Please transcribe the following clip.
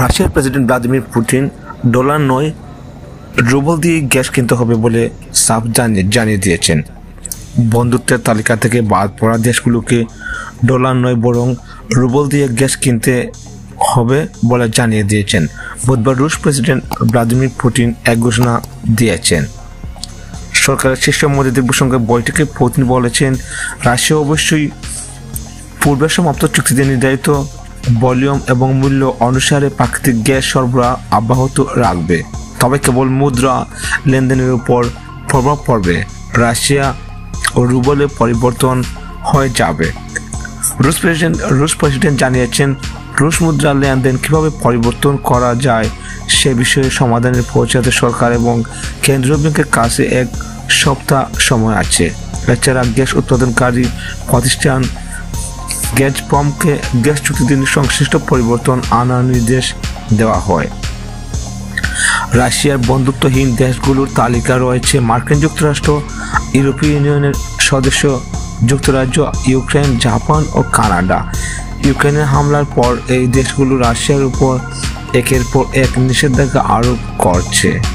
রাশিয়ার president Vladimir Putin dollar নয় rouble দিয়ে গ্যাস কিনতে হবে বলে সাফ জানিয়ে দিয়েছেন। বন্ধুত্বের তালিকা থেকে বাদ পড়া দেশগুলোকে ডলার নয় বরং রুবল দিয়ে গ্যাস কিনতে হবে বলে জানিয়ে দিয়েছেন। বুধবার রুশ প্রেসিডেন্ট ভ্লাদিমির পুতিন এক ঘোষণা দিয়েছেন। সরকারের শীর্ষ মন্ত্রীদের প্রসঙ্গে বৈঠকে পুতিন বলেছেন, রাশিয়া অবশ্যই পূর্বে সমাপ্ত চুক্তিতে নির্ধারিত ভলিউম এবং মূল্য অনুসারে প্রাকৃতিক গ্যাস সরবরাহ অব্যাহত রাখবে, তবে কেবল মুদ্রা লেনদেনের উপর প্রভাব পড়বে। রাশিয়া ও রুবলে পরিবর্তন হয়ে যাবে। রুশ প্রেসিডেন্ট জানিয়েছেন, রুশ মুদ্রা লেনদেন কীভাবে পরিবর্তন করা যায় সে বিষয়ে সমাধানে পৌঁছাতে সরকার এবং কেন্দ্রীয় ব্যাংকের কাছে এক সপ্তাহ সময় আছে। এছাড়া গ্যাস উৎপাদনকারী প্রতিষ্ঠান গ্যাজপ্রমকে গ্যাস চুক্তিতে সংশ্লিষ্ট পরিবর্তন আনার নির্দেশ দেওয়া হয়। রাশিয়ার বন্ধুত্বহীন দেশগুলোর তালিকা রয়েছে মার্কিন যুক্তরাষ্ট্র, ইউরোপীয় ইউনিয়নের সদস্য যুক্তরাজ্য, ইউক্রেন, জাপান ও কানাডা। ইউক্রেনের হামলার পর এই দেশগুলো রাশিয়ার উপর একের পর এক নিষেধাজ্ঞা আরোপ করছে।